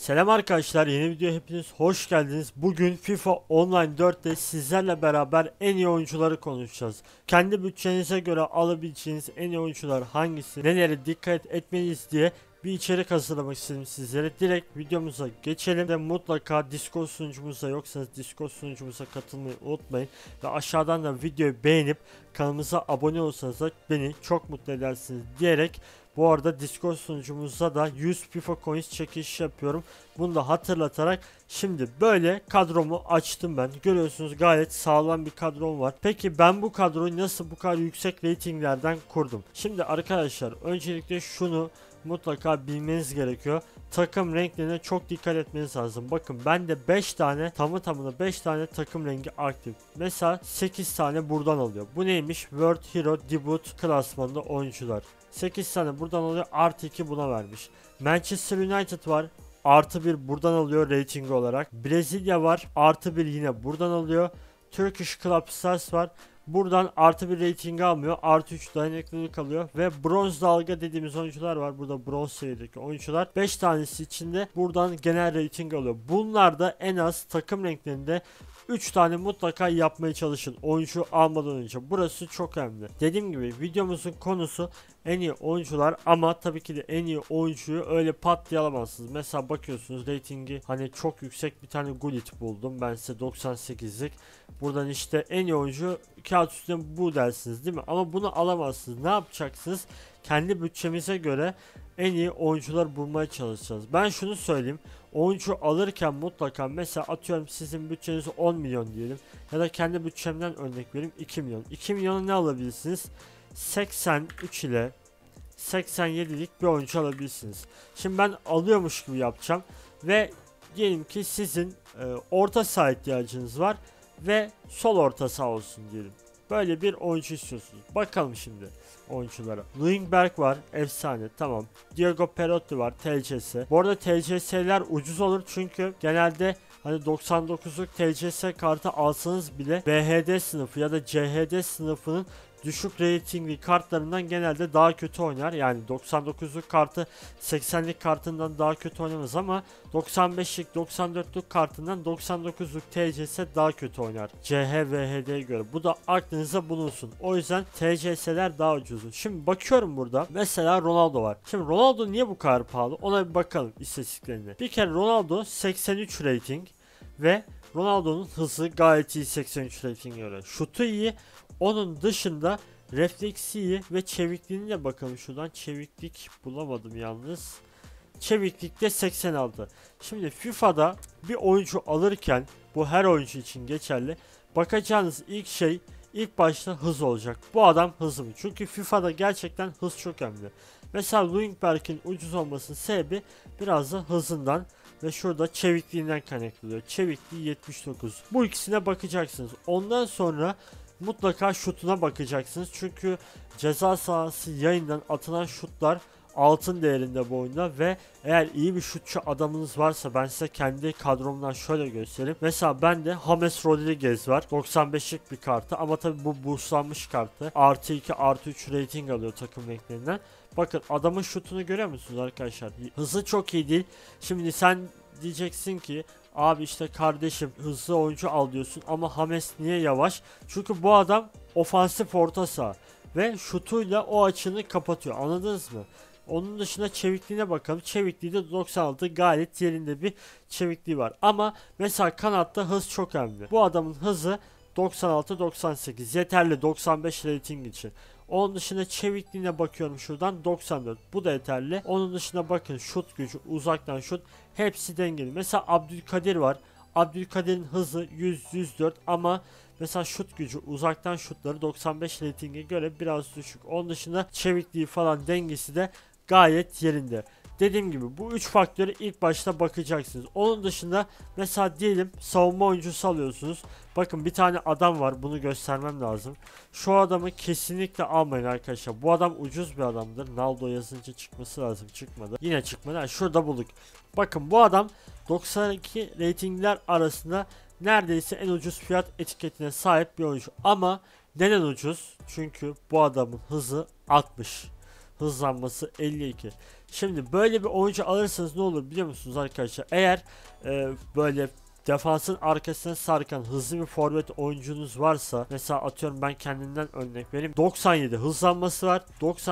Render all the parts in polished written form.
Selam arkadaşlar, yeni video hepiniz hoş geldiniz. Bugün FIFA Online 4'te sizlerle beraber en iyi oyuncuları konuşacağız. Kendi bütçenize göre alabileceğiniz en iyi oyuncular hangisi, nelere dikkat etmeliyiz diye bir içerik hazırlamak istedim sizlere. Direkt videomuza geçelim ve mutlaka Discord sunucumuza yoksanız Discord sunucumuza katılmayı unutmayın. Ve aşağıdan da videoyu beğenip kanalımıza abone olsanız da beni çok mutlu edersiniz diyerek, bu arada Discord sunucumuzda da 100 FIFA Coins çekiliş yapıyorum. Bunu da hatırlatarak şimdi böyle kadromu açtım ben. Görüyorsunuz gayet sağlam bir kadrom var. Peki ben bu kadroyu nasıl bu kadar yüksek ratinglerden kurdum? Şimdi arkadaşlar öncelikle şunu mutlaka bilmeniz gerekiyor. Takım renklerine çok dikkat etmeniz lazım. Bakın bende 5 tane tamına 5 tane takım rengi aktif. Mesela 8 tane buradan alıyor. Bu neymiş? World Hero Debut klasmanında oyuncular. 8 tane buradan alıyor, artı 2 buna vermiş. Manchester United var, artı 1 buradan alıyor rating olarak. Brezilya var, artı 1 yine buradan alıyor. Turkish Club Stars var, buradan artı 1 rating almıyor, artı 3 dayanıklılık alıyor. Ve bronz dalga dediğimiz oyuncular var, burada bronz seviyedeki oyuncular. 5 tanesi içinde buradan genel rating alıyor. Bunlar da en az takım renklerinde 3 tane mutlaka yapmaya çalışın oyuncu almadan önce. Burası çok önemli. Dediğim gibi videomuzun konusu en iyi oyuncular, ama tabii ki de en iyi oyuncuyu öyle pat diye alamazsınız. Mesela bakıyorsunuz ratingi hani çok yüksek bir tane Gullit buldum ben size, 98'lik. Buradan işte en iyi oyuncu kağıt üstünde bu dersiniz değil mi? Ama bunu alamazsınız. Ne yapacaksınız? Kendi bütçemize göre en iyi oyuncular bulmaya çalışacağız. Ben şunu söyleyeyim. Oyuncu alırken mutlaka, mesela atıyorum sizin bütçeniz 10 milyon diyelim. Ya da kendi bütçemden örnek vereyim, 2 milyon. 2 milyona ne alabilirsiniz? 83 ile 87'lik bir oyuncu alabilirsiniz. Şimdi ben alıyormuş gibi yapacağım. Ve diyelim ki sizin orta saha ihtiyacınız var. Ve sol orta saha olsun diyelim. Böyle bir oyuncu istiyorsunuz. Bakalım şimdi oyunculara. Ljungberg var, efsane, tamam. Diego Perotti var, TCS. Bu arada TCS'ler ucuz olur çünkü genelde hani 99'luk TCS kartı alsanız bile BHD sınıfı ya da CHD sınıfının düşük ratingli kartlarından genelde daha kötü oynar. Yani 99'luk kartı 80'lik kartından daha kötü oynamaz, ama 95'lik 94'lük kartından 99'luk TCS daha kötü oynar CH-VHD'ye göre. Bu da aklınıza bulunsun. O yüzden TCS'ler daha ucuz. Şimdi bakıyorum burada. Mesela Ronaldo var. Şimdi Ronaldo niye bu kadar pahalı? Ona bir bakalım istatistiklerine. Bir kere Ronaldo 83 rating ve Ronaldo'nun hızı gayet iyi, 83 rating'e göre. Şutu iyi. Onun dışında refleksi iyi ve çevikliğine de bakalım şuradan. Çeviklik bulamadım yalnız. Çeviklikte 86. Şimdi FIFA'da bir oyuncu alırken, bu her oyuncu için geçerli, bakacağınız ilk şey ilk başta hız olacak. Bu adam hızlı mı? Çünkü FIFA'da gerçekten hız çok önemli. Mesela Ljungberg'in ucuz olmasının sebebi biraz da hızından ve şurada çevikliğinden kaynaklanıyor. Çevikliği 79. Bu ikisine bakacaksınız. Ondan sonra mutlaka şutuna bakacaksınız. Çünkü ceza sahası yayından atılan şutlar altın değerinde bu oyunda. Ve eğer iyi bir şutçu adamınız varsa, ben size kendi kadromdan şöyle göstereyim. Mesela bende James Rodriguez var, 95'lik bir kartı, ama tabi bu boostlanmış kartı. Artı 2 artı 3 rating alıyor takım renklerinden. Bakın adamın şutunu görüyor musunuz arkadaşlar? Hızı çok iyi değil. Şimdi sen diyeceksin ki abi işte kardeşim hızlı oyuncu al diyorsun ama James niye yavaş? Çünkü bu adam ofansif orta saha ve şutuyla o açını kapatıyor, anladınız mı? Onun dışında çevikliğine bakalım. Çevikliği de 96, gayet yerinde bir çevikliği var. Ama mesela kanatta hız çok önemli. Bu adamın hızı 96-98 yeterli 95 rating için. Onun dışında çevikliğine bakıyorum şuradan, 94, bu da yeterli. Onun dışında bakın şut gücü, uzaktan şut, hepsi dengeli. Mesela Abdülkadir var. Abdülkadir'in hızı 100-104 ama mesela şut gücü, uzaktan şutları 95 ratinge göre biraz düşük. Onun dışında çevikliği falan, dengesi de gayet yerinde. Dediğim gibi bu 3 faktörü ilk başta bakacaksınız. Onun dışında mesela diyelim savunma oyuncusu alıyorsunuz. Bakın bir tane adam var, bunu göstermem lazım. Şu adamı kesinlikle almayın arkadaşlar. Bu adam ucuz bir adamdır. Naldo yazınca çıkması lazım, çıkmadı. Yine çıkmadı. Yani şurada bulduk. Bakın bu adam 92 ratingler arasında neredeyse en ucuz fiyat etiketine sahip bir oyuncu. Ama neden ucuz? Çünkü bu adamın hızı 60. hızlanması 52. Şimdi böyle bir oyuncu alırsanız ne olur biliyor musunuz arkadaşlar? Eğer böyle defansın arkasına sarkan hızlı bir forvet oyuncunuz varsa, mesela atıyorum ben kendimden örnek vereyim. 97 hızlanması var.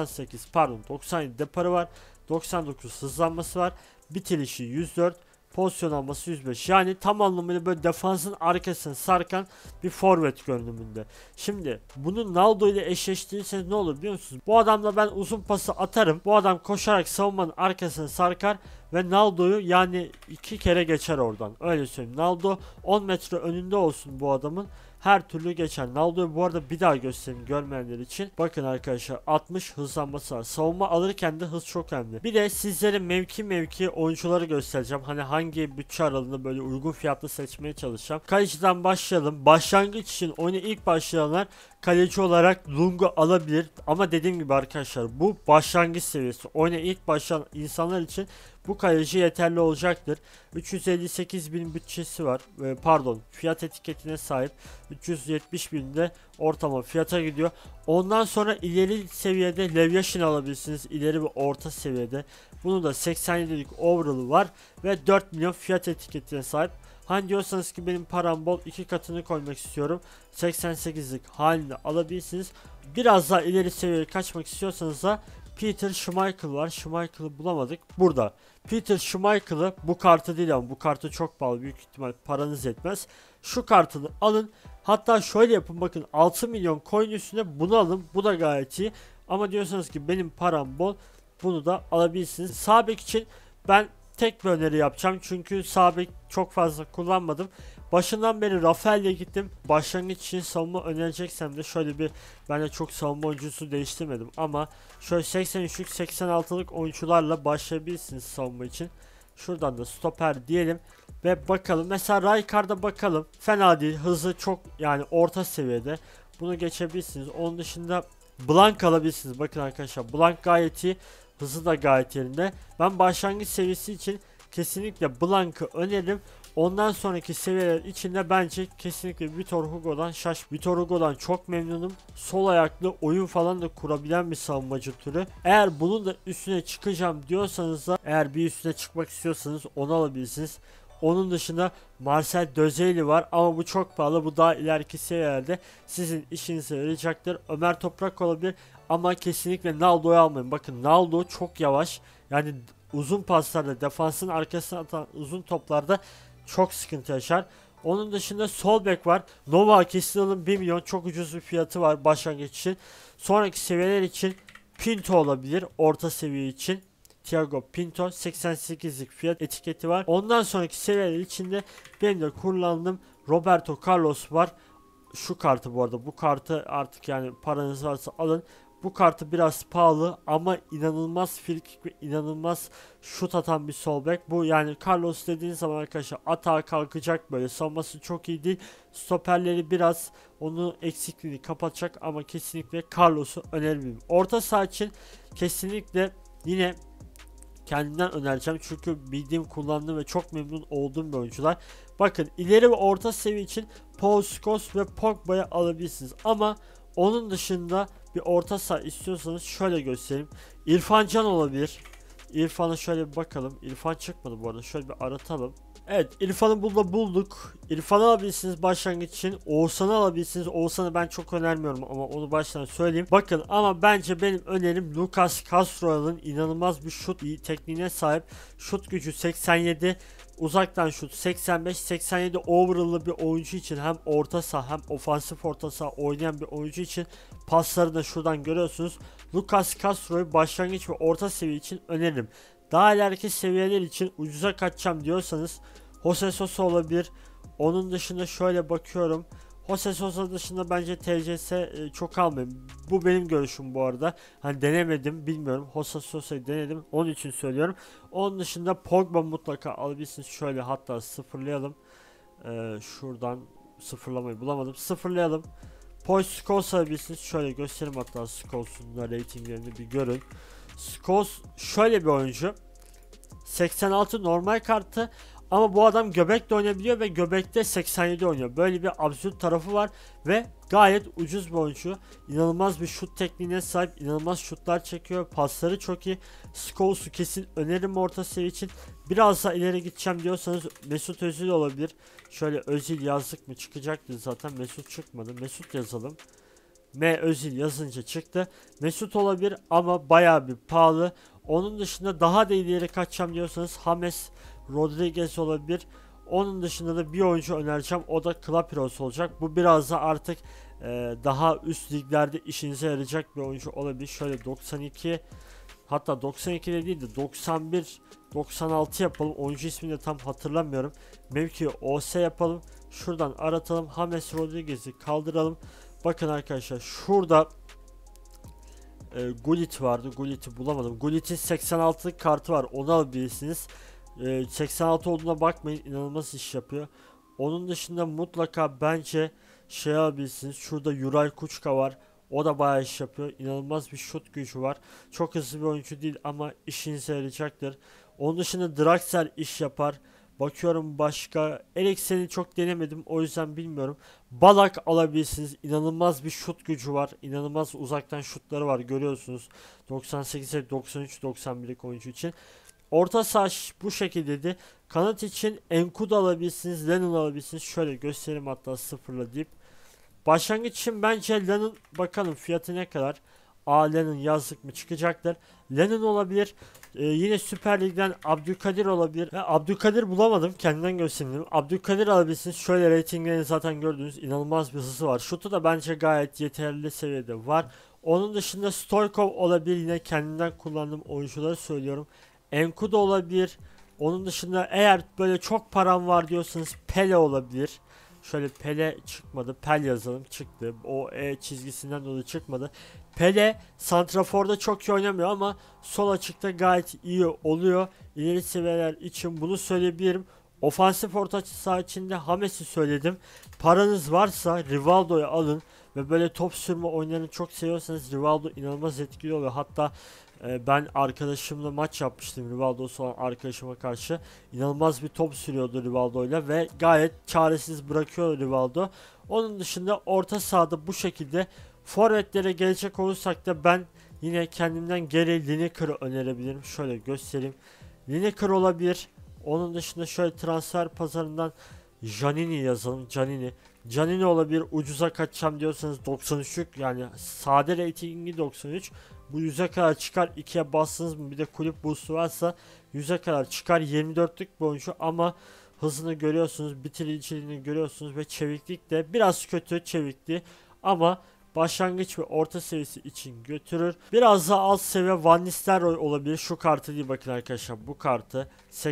97 deparı var. 99 hızlanması var. Bitirişi 104. Pozisyon alması 105. Yani tam anlamıyla böyle defansın arkasını sarkan bir forvet görünümünde. Şimdi bunu Naldo ile eşleştirirseniz ne olur biliyor musunuz? Bu adamla ben uzun pası atarım. Bu adam koşarak savunmanın arkasını sarkar ve Naldo'yu yani 2 kere geçer oradan. Öyle söyleyeyim. Naldo 10 metre önünde olsun bu adamın. Her türlü geçer. Naldo'yu bu arada bir daha göstereyim görmeyenler için. Bakın arkadaşlar 60 hızlanması var. Savunma alırken de hız çok önemli. Bir de sizlere mevki oyuncuları göstereceğim. Hani hangi bütçe aralığında böyle uygun fiyatlı seçmeye çalışacağım. Kaleciden başlayalım. Başlangıç için oyuna ilk başlayanlar kaleci olarak Lungu alabilir. Ama dediğim gibi arkadaşlar bu başlangıç seviyesi. Oyuna ilk başlayan insanlar için bu kaleci yeterli olacaktır. 358.000 bütçesi var. Pardon, fiyat etiketine sahip. 370.000 de ortalama fiyata gidiyor. Ondan sonra ileri seviyede Levyaşin alabilirsiniz. İleri ve orta seviyede. Bunun da 87'lik overall'ı var ve 4 milyon fiyat etiketine sahip. Hani diyorsanız ki benim param bol, 2 katını koymak istiyorum, 88'lik halinde alabilirsiniz. Biraz daha ileri seviyeye kaçmak istiyorsanız da Peter Schmeichel var. Schmeichel'ı bulamadık. Burada. Peter Schmeichel'ı, bu kartı değil ama bu kartı çok pahalı. Büyük ihtimal paranız yetmez. Şu kartını alın. Hatta şöyle yapın, bakın 6 milyon coin üstüne bunu alın. Bu da gayet iyi. Ama diyorsanız ki benim param bol, bunu da alabilirsiniz. Sağ bek için ben tek bir öneri yapacağım. Çünkü sağ bek çok fazla kullanmadım. Başından beri Rafael'le gittim. Başlangıç için savunma önereceksem de şöyle bir, ben de çok savunma oyuncusu değiştirmedim ama şöyle 83'lük 86'lık oyuncularla başlayabilirsiniz savunma için. Şuradan da stoper diyelim ve bakalım. Mesela Rijkaard'a bakalım. Fena değil. Hızı çok, yani orta seviyede. Bunu geçebilirsiniz. Onun dışında Blank alabilirsiniz. Bakın arkadaşlar, Blank gayet iyi. Hızı da gayet yerinde. Ben başlangıç seviyesi için kesinlikle Blank'ı öneririm. Ondan sonraki seviyeler içinde bence kesinlikle Vitor Hugo'dan Vitor Hugo'dan çok memnunum. Sol ayaklı oyun falan da kurabilen bir savunmacı türü. Eğer bunun da üstüne çıkacağım diyorsanız da, eğer bir üstüne çıkmak istiyorsanız onu alabilirsiniz. Onun dışında Marcel Dözeyli var ama bu çok pahalı. Bu daha ileriki seviyelerde sizin işinize yarayacaktır. Ömer Toprak olabilir ama kesinlikle Naldo'yu almayın. Bakın Naldo çok yavaş. Yani uzun paslarda, defansın arkasına atan uzun toplarda çok sıkıntı yaşar. Onun dışında sol bek var. Nova kesin alın, 1 milyon çok ucuz bir fiyatı var başlangıç için. Sonraki seviyeler için Pinto olabilir, orta seviye için. Thiago Pinto 88'lik fiyat etiketi var. Ondan sonraki seviyeler içinde benim de kullandığım Roberto Carlos var. Şu kartı bu arada, bu kartı artık yani paranız varsa alın. Bu kartı biraz pahalı ama inanılmaz frikik ve inanılmaz şut atan bir sol bek. Bu yani Carlos dediğiniz zaman arkadaşlar atağa kalkacak, böyle savunması çok iyi değil. Stoperleri biraz onu eksikliğini kapatacak ama kesinlikle Carlos'u önermiyorum. Orta saha için kesinlikle yine kendimden önereceğim çünkü bildiğim, kullandığım ve çok memnun olduğum bir oyuncular. Bakın ileri ve orta seviye için Paul Scholes ve Pogba'yı alabilirsiniz ama onun dışında bir orta saha istiyorsanız şöyle göstereyim. İrfan Can olabilir. İrfan'a şöyle bir bakalım. İrfan çıkmadı bu arada. Şöyle bir aratalım. Evet, İrfan'ı bulduk. İrfan'ı alabilirsiniz başlangıç için. Oğuzhan'ı alabilirsiniz. Oğuzhan'ı ben çok önermiyorum ama onu baştan söyleyeyim. Bakın ama bence benim önerim Lucas Castro'nun inanılmaz bir şut tekniğine sahip. Şut gücü 87. Uzaktan şut 85-87 overall'lı bir oyuncu için, hem orta saha hem ofansif orta saha oynayan bir oyuncu için pasları da şuradan görüyorsunuz. Lucas Castro'yu başlangıç ve orta seviye için öneririm. Daha ileriki seviyeler için ucuza kaçacağım diyorsanız Jose Sosa olabilir. Onun dışında şöyle bakıyorum. Jose Sosa dışında bence TCS çok almayayım. Bu benim görüşüm bu arada. Hani denemedim, bilmiyorum. Jose Sosa'yı denedim, onun için söylüyorum. Onun dışında Pogba mutlaka alabilirsiniz. Şöyle hatta sıfırlayalım. Şuradan sıfırlamayı bulamadım. Sıfırlayalım. Paul Scholes alabilirsiniz. Şöyle göstereyim hatta Scholes'un da ratinglerini bir görün. Scholes şöyle bir oyuncu. 86 normal kartı. Ama bu adam göbekle oynayabiliyor ve göbekte 87 oynuyor. Böyle bir absürt tarafı var ve gayet ucuz bir oyuncu. İnanılmaz bir şut tekniğine sahip, inanılmaz şutlar çekiyor. Pasları çok iyi. Scholes'u kesin öneririm orta seviye için. Biraz daha ileri gideceğim diyorsanız Mesut Özil olabilir. Şöyle Özil yazdık mı çıkacaktı zaten. Mesut çıkmadı. Mesut yazalım. Özil yazınca çıktı. Mesut olabilir ama bayağı bir pahalı. Onun dışında daha da ileri kaçacağım diyorsanız James Rodriguez olabilir. Onun dışında da bir oyuncu önereceğim. O da Klapiros olacak. Bu biraz da artık daha üst liglerde işinize yarayacak bir oyuncu olabilir. Şöyle 92, hatta 92 de değil de 91 96 yapalım. Oyuncu ismini de tam hatırlamıyorum. Mevki OS yapalım. Şuradan aratalım. James Rodriguez'i kaldıralım. Bakın arkadaşlar şurada Gullit vardı. Gullit'i bulamadım. Gullit'in 86'lık kartı var. Onu alabilirsiniz. 86 olduğuna bakmayın. İnanılmaz iş yapıyor. Onun dışında mutlaka bence şey alabilirsiniz. Şurada Yuray Kuçka var. O da bayağı iş yapıyor. İnanılmaz bir şut gücü var. Çok hızlı bir oyuncu değil ama işinize yarayacaktır. Onun dışında Draxler iş yapar. Bakıyorum başka. Eriksen'i çok denemedim. O yüzden bilmiyorum. Balak alabilirsiniz. İnanılmaz bir şut gücü var. İnanılmaz uzaktan şutları var. Görüyorsunuz. 98'e 93 91'lik oyuncu için. Orta saha bu şekildeydi. Kanat için Enkudu alabilirsiniz. Lennon alabilirsiniz. Şöyle göstereyim hatta sıfırla deyip. Başlangıç için bence Lennon, bakalım fiyatı ne kadar. Lennon yazdık mı çıkacaktır. Lennon olabilir. Yine Süper Lig'den Abdülkadir olabilir. Abdülkadir bulamadım. Kendimden göstereyim. Abdülkadir alabilirsiniz. Şöyle ratinglerini zaten gördünüz. İnanılmaz bir hızı var. Şutu da bence gayet yeterli seviyede var. Onun dışında Stoykov olabilir. Yine kendimden kullandığım oyuncuları söylüyorum. Enkudu olabilir. Onun dışında eğer böyle çok param var diyorsanız Pele olabilir. Şöyle Pele çıkmadı. Pel yazalım, çıktı. O çizgisinden dolayı çıkmadı. Pele santraforda çok iyi oynamıyor ama sol açıkta gayet iyi oluyor. İleri seviyeler için bunu söyleyebilirim. Ofansif orta saha içinde Hames'i söyledim. Paranız varsa Rivaldo'yu alın ve böyle top sürme oyunlarını çok seviyorsanız Rivaldo inanılmaz etkili oluyor. Hatta ben arkadaşımla maç yapmıştım, Rivaldo'su olan arkadaşıma karşı. İnanılmaz bir top sürüyordu Rivaldo'yla ve gayet çaresiz bırakıyor Rivaldo. Onun dışında orta sahada bu şekilde. Forvetlere gelecek olursak da ben yine kendimden geri Lineker'ı önerebilirim. Şöyle göstereyim. Lineker olabilir. Onun dışında şöyle transfer pazarından Janini yazalım. Canini olabilir. Ucuza kaçacağım diyorsanız 93'lük, yani sade ratingi 93. Bu 100'e kadar çıkar. 2'ye bastınız mı bir de kulüp boost'u varsa 100'e kadar çıkar. 24'lük bir oyuncu ama hızını görüyorsunuz, bitiriciliğini görüyorsunuz ve çeviklik de biraz kötü çevikliği ama başlangıç ve orta seviyesi için götürür. Biraz daha alt seviye Van Nistelrooy olabilir. Şu kartı değil, bakın arkadaşlar, bu kartı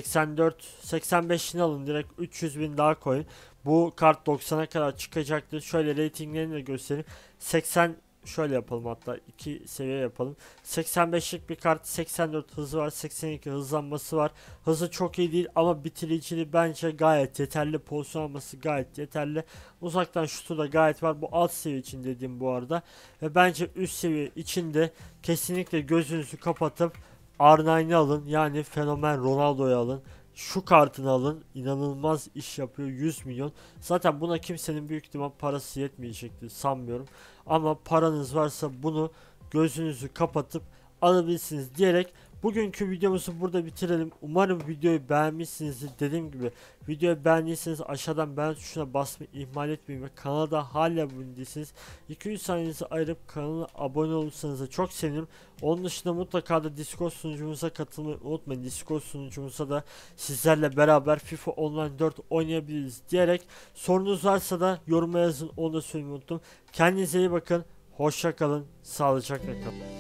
84 85'ini alın, direkt 300.000 daha koyun. Bu kart 90'a kadar çıkacaktır. Şöyle ratinglerini de göstereyim. 80, şöyle yapalım, hatta 2 seviye yapalım. 85'lik bir kart, 84 hızı var, 82 hızlanması var. Hızı çok iyi değil ama bitiriciliği bence gayet yeterli. Pozisyon alması gayet yeterli. Uzaktan şutu da gayet var. Bu alt seviye için dediğim bu arada. Ve bence üst seviye içinde kesinlikle gözünüzü kapatıp R9'ı alın. Yani fenomen Ronaldo'yu alın. Şu kartını alın. İnanılmaz iş yapıyor. 100 milyon. Zaten buna kimsenin büyük ihtimal parası yetmeyecektir, sanmıyorum. Ama paranız varsa bunu gözünüzü kapatıp alabilirsiniz diyerek bugünkü videomuzu burada bitirelim. Umarım videoyu beğenmişsinizdir. Dediğim gibi videoyu beğendiyseniz aşağıdan beğen tuşuna basmayı ihmal etmeyin ve kanala hala abone değilseniz 200 saniyenizi ayırıp kanala abone olursanız da çok sevinirim. Onun dışında mutlaka da Discord sunucumuza katılmayı unutmayın. Discord sunucumuza da sizlerle beraber FIFA Online 4 oynayabiliriz diyerek, sorunuz varsa da yoruma yazın, onu da söylemeyi unuttum. Kendinize iyi bakın. Hoşça kalın. Sağlıcakla kalın.